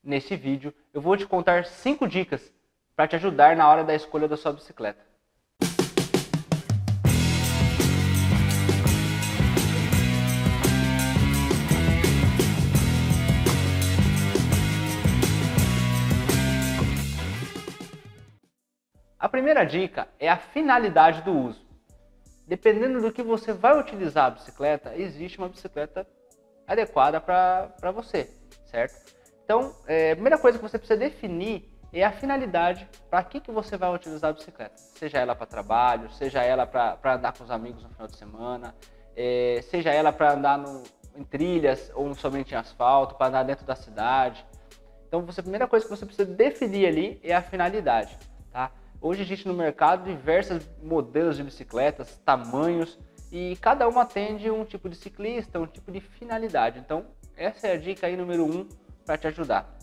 Nesse vídeo eu vou te contar 5 dicas para te ajudar na hora da escolha da sua bicicleta. A primeira dica é a finalidade do uso. Dependendo do que você vai utilizar a bicicleta, existe uma bicicleta adequada para você, certo? Então, a primeira coisa que você precisa definir é a finalidade para que você vai utilizar a bicicleta. Seja ela para trabalho, seja ela para andar com os amigos no final de semana, seja ela para andar em trilhas ou somente em asfalto, para andar dentro da cidade. Então, a primeira coisa que você precisa definir ali é a finalidade, tá? Hoje existe no mercado diversos modelos de bicicletas, tamanhos, e cada um atende um tipo de ciclista, um tipo de finalidade. Então, essa é a dica aí número 1 para te ajudar.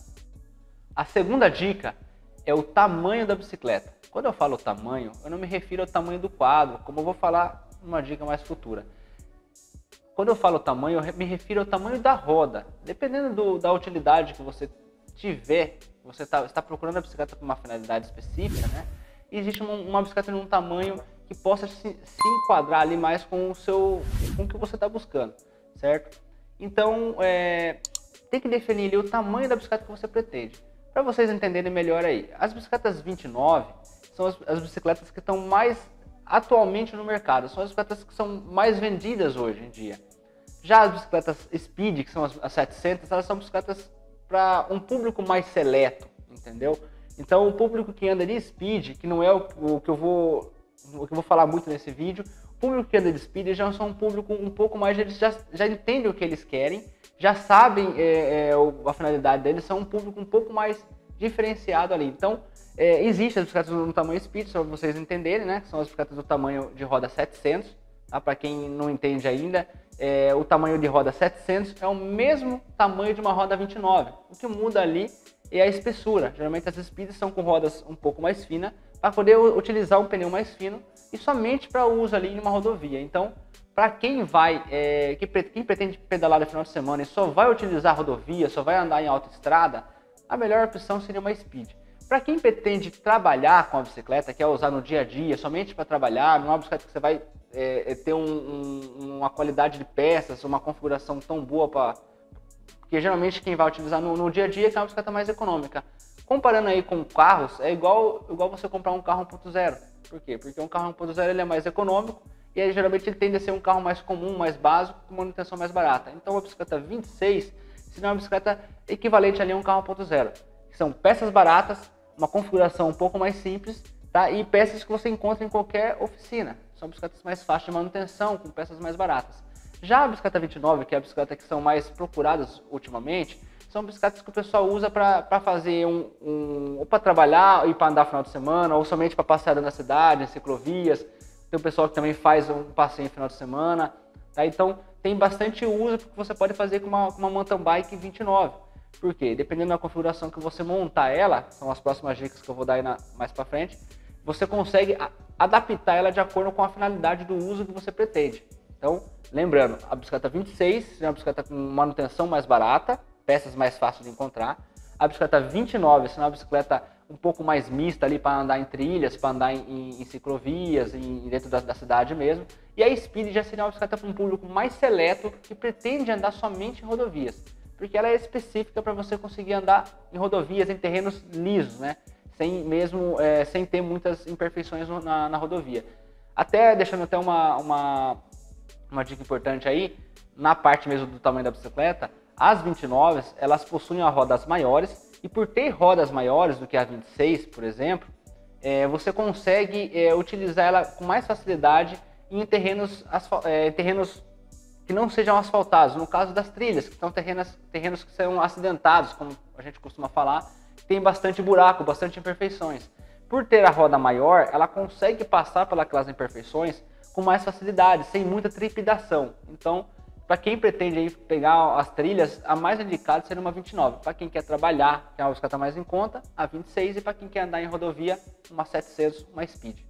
A segunda dica é o tamanho da bicicleta. Quando eu falo tamanho, eu não me refiro ao tamanho do quadro, como eu vou falar numa dica mais futura. Quando eu falo tamanho, eu me refiro ao tamanho da roda. Dependendo da utilidade que você tiver, você está procurando a bicicleta com uma finalidade específica, né? Existe uma bicicleta num tamanho que possa se enquadrar ali mais com o que você está buscando, certo? Então, tem que definir ali o tamanho da bicicleta que você pretende. Para vocês entenderem melhor aí, as bicicletas 29 são as bicicletas que estão mais atualmente no mercado, são as bicicletas que são mais vendidas hoje em dia. Já as bicicletas Speed, que são as 700, elas são bicicletas para um público mais seleto, entendeu? Então, o público que anda de Speed, que não é o que eu vou falar muito nesse vídeo, o público que anda de Speed já são um público um pouco mais, eles já entendem o que eles querem, já sabem a finalidade deles, são um público um pouco mais diferenciado ali. Então, existem as bicicletas no tamanho Speed, só para vocês entenderem, né? São as bicicletas do tamanho de roda 700, tá? Para quem não entende ainda, o tamanho de roda 700 é o mesmo tamanho de uma roda 29. O que muda ali é a espessura. Geralmente as Speeds são com rodas um pouco mais finas, para poder utilizar um pneu mais fino e somente para uso ali em uma rodovia. Então, para quem quem pretende pedalar no final de semana e só vai utilizar a rodovia, só vai andar em autoestrada, a melhor opção seria uma Speed. Para quem pretende trabalhar com a bicicleta, quer usar no dia a dia, somente para trabalhar, não é uma bicicleta que você vai ter uma qualidade de peças, uma configuração tão boa porque geralmente quem vai utilizar no dia a dia é uma bicicleta mais econômica. Comparando aí com carros, é igual você comprar um carro 1.0. Por quê? Porque um carro 1.0 ele é mais econômico e aí, geralmente ele tende a ser um carro mais comum, mais básico, com manutenção mais barata. Então a bicicleta 26 seria uma bicicleta equivalente ali a um carro 1.0. Que são peças baratas, uma configuração um pouco mais simples, tá? E peças que você encontra em qualquer oficina. São bicicletas mais fáceis de manutenção, com peças mais baratas. Já a bicicleta 29, que é a bicicleta que são mais procuradas ultimamente, são bicicletas que o pessoal usa para fazer ou para trabalhar e para andar no final de semana, ou somente para passear na cidade, em ciclovias. Tem o pessoal que também faz um passeio no final de semana, tá? Então tem bastante uso que você pode fazer com uma mountain bike 29. Por quê? Dependendo da configuração que você montar ela, são as próximas dicas que eu vou dar aí mais para frente, você consegue adaptar ela de acordo com a finalidade do uso que você pretende. Então, lembrando, a bicicleta 26 é uma bicicleta com manutenção mais barata, peças mais fáceis de encontrar. A bicicleta 29 é uma bicicleta um pouco mais mista ali para andar em trilhas, para andar em ciclovias, dentro da cidade mesmo. E a Speed já seria uma bicicleta para um público mais seleto que pretende andar somente em rodovias, porque ela é específica para você conseguir andar em rodovias, em terrenos lisos, né? Sem ter muitas imperfeições na rodovia. Deixando até uma dica importante aí, na parte mesmo do tamanho da bicicleta, as 29 elas possuem as rodas maiores, e por ter rodas maiores do que a 26, por exemplo, você consegue utilizar ela com mais facilidade em terrenos que não sejam asfaltados. No caso das trilhas, que são terrenos que são acidentados, como a gente costuma falar, tem bastante buraco, bastante imperfeições. Por ter a roda maior, ela consegue passar pelas imperfeições com mais facilidade, sem muita trepidação. Então, para quem pretende aí pegar as trilhas, a mais indicada seria uma 29. Para quem quer trabalhar, que é uma bicicleta mais em conta, a 26. E para quem quer andar em rodovia, uma 700, uma Speed.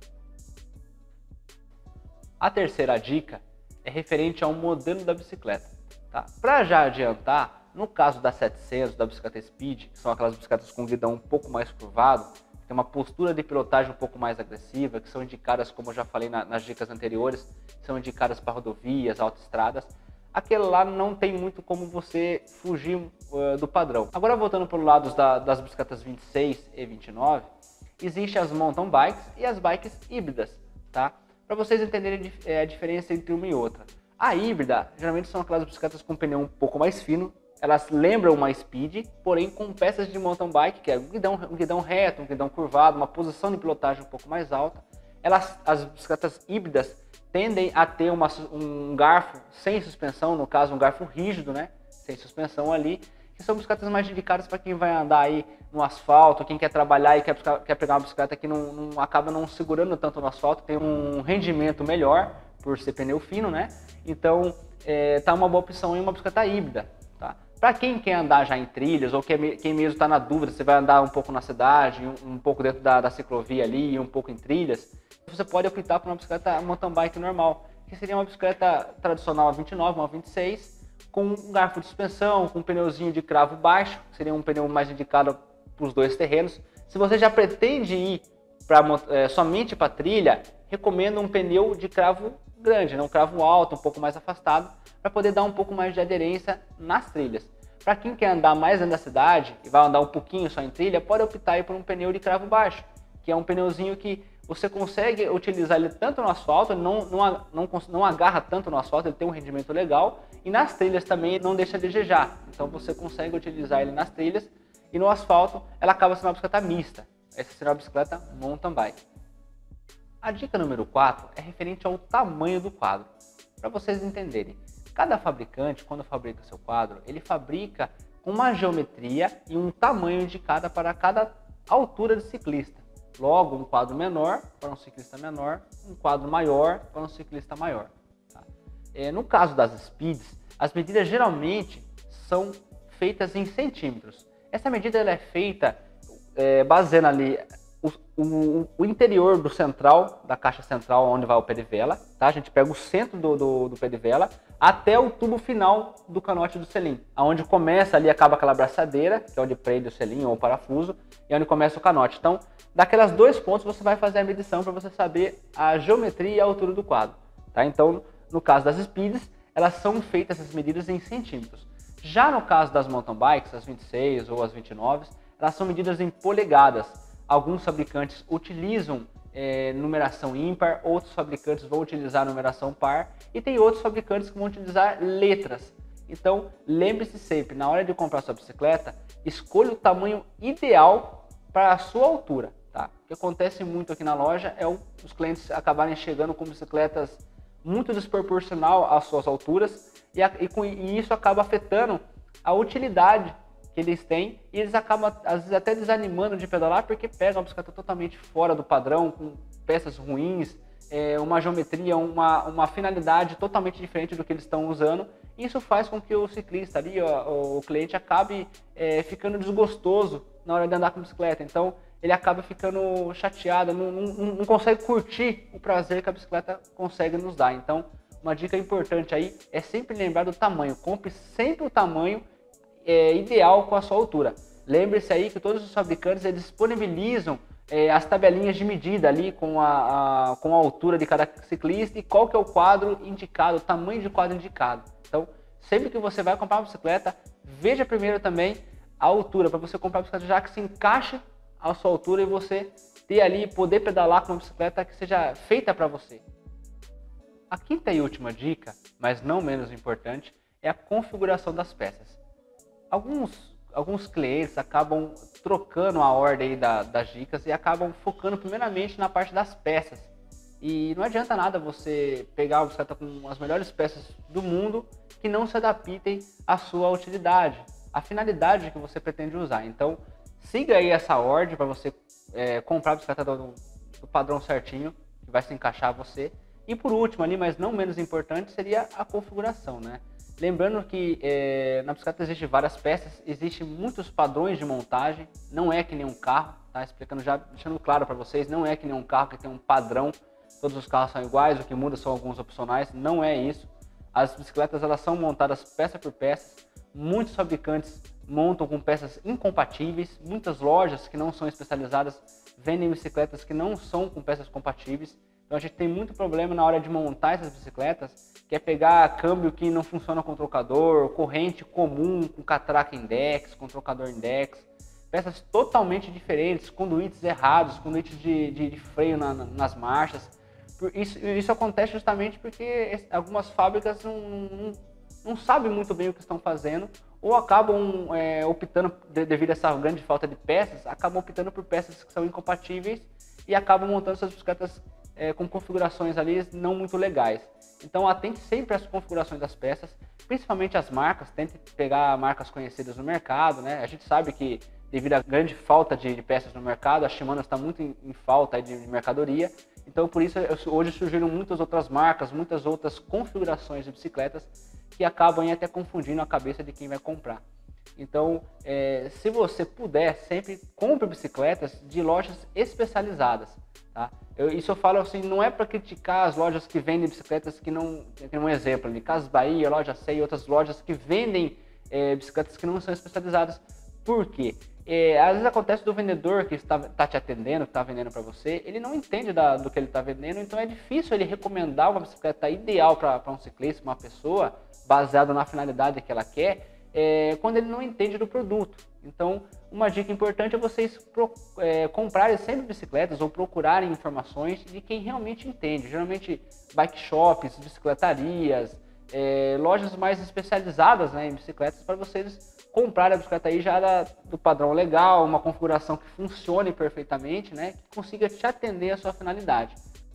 A terceira dica é referente ao modelo da bicicleta. Tá? Para já adiantar, No caso da 700, da bicicleta Speed, que são aquelas bicicletas com guidão um pouco mais curvado, que tem uma postura de pilotagem um pouco mais agressiva, que são indicadas, como eu já falei nas dicas anteriores, são indicadas para rodovias, autoestradas, aquele lá não tem muito como você fugir do padrão. Agora, voltando para o lado das bicicletas 26 e 29, existem as mountain bikes e as bikes híbridas, tá? Para vocês entenderem a diferença entre uma e outra. A híbrida, geralmente são aquelas bicicletas com pneu um pouco mais fino, elas lembram uma Speed, porém com peças de mountain bike, que é um guidão reto, um guidão curvado, uma posição de pilotagem um pouco mais alta. As bicicletas híbridas tendem a ter um garfo sem suspensão, no caso um garfo rígido, né? Sem suspensão ali, que são bicicletas mais dedicadas para quem vai andar aí no asfalto, quem quer trabalhar e quer pegar uma bicicleta que acaba não segurando tanto no asfalto, tem um rendimento melhor por ser pneu fino, né? Então tá uma boa opção em uma bicicleta híbrida, tá? Para quem quer andar já em trilhas ou quem mesmo está na dúvida, você vai andar um pouco na cidade, um pouco dentro da ciclovia ali e um pouco em trilhas, você pode optar por uma bicicleta mountain bike normal, que seria uma bicicleta tradicional a 29, uma 26, com um garfo de suspensão, com um pneuzinho de cravo baixo, que seria um pneu mais indicado para os dois terrenos. Se você já pretende ir somente para trilha, recomendo um pneu de cravo grande, né? Um cravo alto, um pouco mais afastado, para poder dar um pouco mais de aderência nas trilhas. Para quem quer andar mais dentro da cidade e vai andar um pouquinho só em trilha, pode optar aí por um pneu de cravo baixo, que é um pneuzinho que você consegue utilizar ele tanto no asfalto, ele não agarra tanto no asfalto, ele tem um rendimento legal, e nas trilhas também ele não deixa a desejar. Então você consegue utilizar ele nas trilhas, e no asfalto ela acaba sendo uma bicicleta mista. Essa será uma bicicleta mountain bike. A dica número 4 é referente ao tamanho do quadro. Para vocês entenderem, cada fabricante, quando fabrica seu quadro, ele fabrica com uma geometria e um tamanho indicado para cada altura de ciclista. Logo, um quadro menor para um ciclista menor, um quadro maior para um ciclista maior. Tá? No caso das Speeds, as medidas geralmente são feitas em centímetros. Essa medida ela é feita baseando ali o interior do central, da caixa central onde vai o pé de vela, tá? A gente pega o centro do pé de vela até o tubo final do canote do selim, aonde começa ali, acaba aquela abraçadeira, que é onde prende o selim ou o parafuso, e onde começa o canote. Então, daquelas 2 pontos você vai fazer a medição para você saber a geometria e a altura do quadro, tá? Então, no caso das Speeds, elas são feitas essas medidas em centímetros. Já no caso das mountain bikes, as 26 ou as 29, elas são medidas em polegadas. Alguns fabricantes utilizam numeração ímpar, outros fabricantes vão utilizar numeração par e tem outros fabricantes que vão utilizar letras. Então, lembre-se sempre, na hora de comprar sua bicicleta, escolha o tamanho ideal para a sua altura. Tá? O que acontece muito aqui na loja é os clientes acabarem chegando com bicicletas muito desproporcional às suas alturas e isso acaba afetando a utilidade que eles têm e eles acabam às vezes até desanimando de pedalar porque pegam a bicicleta totalmente fora do padrão, com peças ruins, uma geometria, uma finalidade totalmente diferente do que eles estão usando. E isso faz com que o ciclista ali, o cliente, acabe ficando desgostoso na hora de andar com bicicleta. Então ele acaba ficando chateado, não consegue curtir o prazer que a bicicleta consegue nos dar. Então uma dica importante aí é sempre lembrar do tamanho. Compre sempre o tamanho ideal com a sua altura. Lembre-se aí que todos os fabricantes eles disponibilizam as tabelinhas de medida ali com a altura de cada ciclista e qual que é o quadro indicado, o tamanho de quadro indicado. Então, sempre que você vai comprar uma bicicleta, veja primeiro também a altura, para você comprar uma bicicleta já que se encaixe à sua altura e você ter ali, poder pedalar com uma bicicleta que seja feita para você. A quinta e última dica, mas não menos importante, é a configuração das peças. Alguns clientes acabam trocando a ordem das dicas e acabam focando primeiramente na parte das peças. E não adianta nada você pegar uma bicicleta com as melhores peças do mundo que não se adaptem à sua utilidade, à finalidade que você pretende usar. Então, siga aí essa ordem para você comprar a bicicleta do padrão certinho, que vai se encaixar a você. E por último, ali, mas não menos importante, seria a configuração, né? Lembrando que na bicicleta existem várias peças, existem muitos padrões de montagem, não é que nem um carro, tá? Explicando já, deixando claro para vocês, não é que nem um carro que tem um padrão, todos os carros são iguais, o que muda são alguns opcionais, não é isso. As bicicletas elas são montadas peça por peça, muitos fabricantes montam com peças incompatíveis, muitas lojas que não são especializadas vendem bicicletas que não são com peças compatíveis. Então a gente tem muito problema na hora de montar essas bicicletas, que é pegar câmbio que não funciona com trocador, corrente comum com catraca index, com trocador index, peças totalmente diferentes, conduítes errados, conduítes de freio nas marchas. Isso acontece justamente porque algumas fábricas não sabem muito bem o que estão fazendo, ou acabam optando, devido a essa grande falta de peças, acabam optando por peças que são incompatíveis e acabam montando suas bicicletas com configurações ali não muito legais. Então atente sempre às configurações das peças, principalmente as marcas, tente pegar marcas conhecidas no mercado, né? A gente sabe que devido à grande falta de peças no mercado, a Shimano está muito em falta de mercadoria, então por isso hoje surgiram muitas outras marcas, muitas outras configurações de bicicletas que acabam até confundindo a cabeça de quem vai comprar. Então, se você puder, sempre compre bicicletas de lojas especializadas, tá? Isso eu falo assim, não é para criticar as lojas que vendem bicicletas que não... Tem um exemplo ali, Casas Bahia, Loja C e outras lojas que vendem bicicletas que não são especializadas. Por quê? Às vezes acontece do vendedor que está te atendendo, que está vendendo para você, ele não entende do que ele está vendendo, então é difícil ele recomendar uma bicicleta ideal para um ciclista, uma pessoa, baseada na finalidade que ela quer, quando ele não entende do produto. Então, uma dica importante é vocês comprarem sempre bicicletas ou procurarem informações de quem realmente entende. Geralmente, bike shops, bicicletarias, lojas mais especializadas, né, em bicicletas, para vocês comprarem a bicicleta aí já do padrão legal, uma configuração que funcione perfeitamente, né, que consiga te atender a sua finalidade.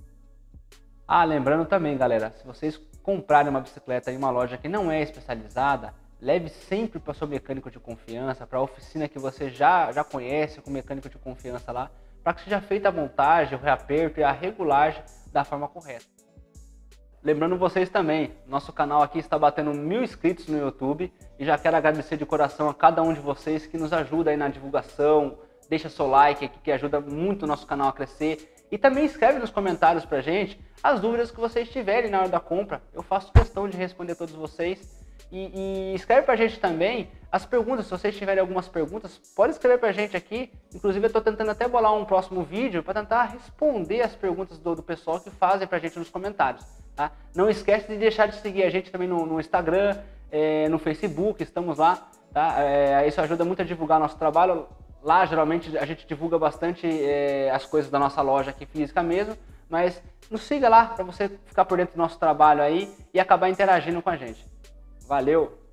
Lembrando também, galera, se vocês comprarem uma bicicleta em uma loja que não é especializada, leve sempre para o seu mecânico de confiança, para a oficina que você já conhece, com o mecânico de confiança lá, para que seja feita a montagem, o reaperto e a regulagem da forma correta. Lembrando vocês também, nosso canal aqui está batendo 1000 inscritos no YouTube e já quero agradecer de coração a cada um de vocês que nos ajuda aí na divulgação, deixa seu like aqui que ajuda muito o nosso canal a crescer e também escreve nos comentários pra gente as dúvidas que vocês tiverem na hora da compra, eu faço questão de responder todos vocês. E escreve pra gente também as perguntas, se vocês tiverem algumas perguntas, pode escrever pra gente aqui. Inclusive eu tô tentando até bolar um próximo vídeo para tentar responder as perguntas do pessoal que fazem pra gente nos comentários, tá? Não esquece de deixar de seguir a gente também no Instagram, no Facebook, estamos lá, tá? Isso ajuda muito a divulgar nosso trabalho. Lá geralmente a gente divulga bastante as coisas da nossa loja aqui física mesmo, mas nos siga lá para você ficar por dentro do nosso trabalho aí e acabar interagindo com a gente. Valeu!